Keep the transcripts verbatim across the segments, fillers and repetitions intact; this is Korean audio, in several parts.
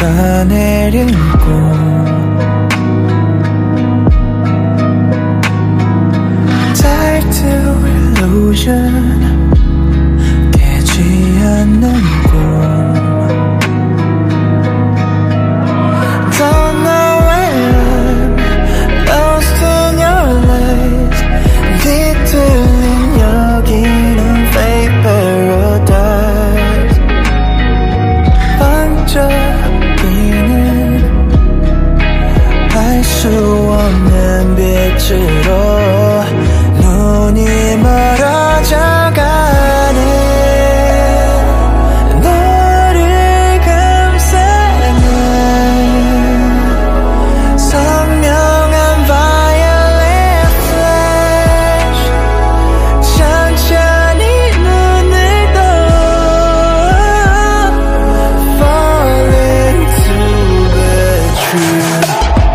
녹아내린 꿈 Tied to illusion 깨지 않는 꿈 Don't know where I'm lost in your lies 뒤틀린 여기는 fake paradise 반짝이는 알 수 없는 빛으로 눈이 멀어져가네 너를 감싸는 선명한 violet flash 천천히 눈을 떠 Fall into the truth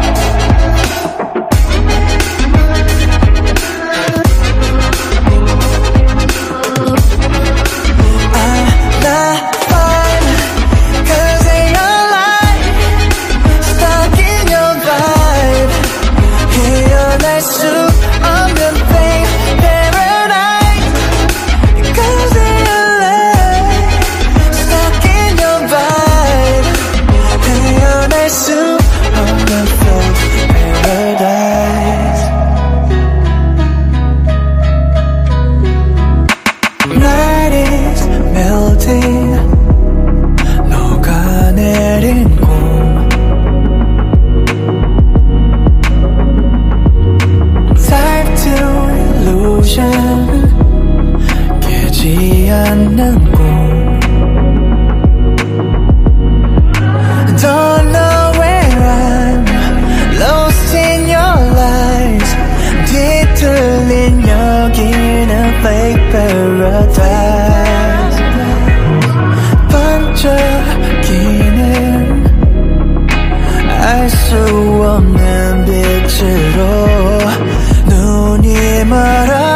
녹아내린 꿈 Type to illusion 깨지 않는 꿈 Don't know where I'm lost in your lies 뒤틀린 여기는 fake paradise 반짝이는 알 수 없는 빛으로 눈이 멀어